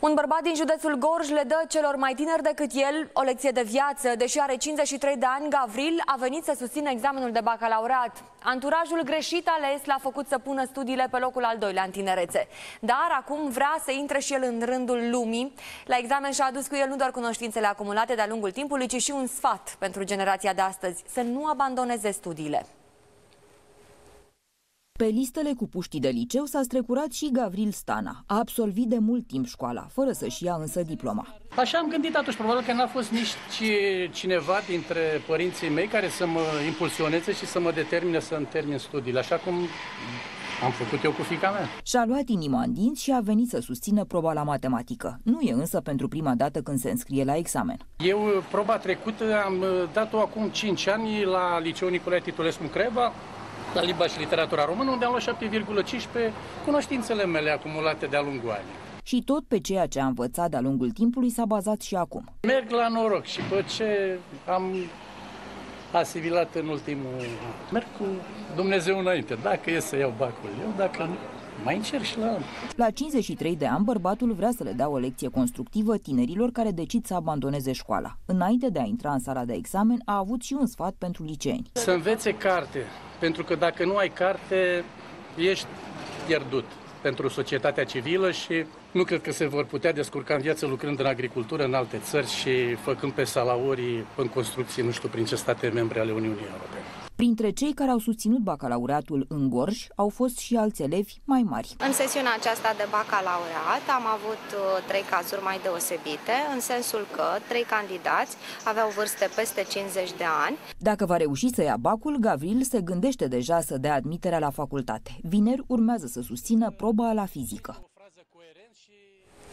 Un bărbat din județul Gorj le dă celor mai tineri decât el o lecție de viață. Deși are 53 de ani, Gavril a venit să susțină examenul de bacalaureat. Anturajul greșit ales l-a făcut să pună studiile pe locul al doilea în tinerețe. Dar acum vrea să intre și el în rândul lumii. La examen și-a adus cu el nu doar cunoștințele acumulate de-a lungul timpului, ci și un sfat pentru generația de astăzi: să nu abandoneze studiile. Pe listele cu puștii de liceu s-a strecurat și Gavril Stana. A absolvit de mult timp școala, fără să-și ia însă diploma. Așa am gândit atunci, probabil că n-a fost nici cineva dintre părinții mei care să mă impulsioneze și să mă determine să-mi termin studiile, așa cum am făcut eu cu fiica mea. Și-a luat inima în dinți și a venit să susțină proba la matematică. Nu e însă pentru prima dată când se înscrie la examen. Eu, proba trecută, am dat-o acum 5 ani la Liceul Nicolae Titulescu Creva, la limba și literatura română, unde am luat 7,5 pe cunoștințele mele acumulate de-a lungul anilor. Și tot pe ceea ce a învățat de-a lungul timpului s-a bazat și acum. Merg la noroc și pe ce am asimilat în ultimul an. Merg cu Dumnezeu înainte. Dacă e să iau bacul eu, dacă nu, mai încerc și la anul. La 53 de ani, bărbatul vrea să le dea o lecție constructivă tinerilor care decid să abandoneze școala. Înainte de a intra în sala de examen, a avut și un sfat pentru liceeni. Să învețe carte, pentru că dacă nu ai carte, ești pierdut pentru societatea civilă și nu cred că se vor putea descurca în viață lucrând în agricultură în alte țări și făcând pe salaurii în construcții, nu știu prin ce state membre ale Uniunii Europene. Printre cei care au susținut bacalaureatul în Gorj au fost și alți elevi mai mari. În sesiunea aceasta de bacalaureat am avut 3 cazuri mai deosebite, în sensul că 3 candidați aveau vârste peste 50 de ani. Dacă va reuși să ia bacul, Gavril se gândește deja să dea admiterea la facultate. Vineri urmează să susțină proba la fizică.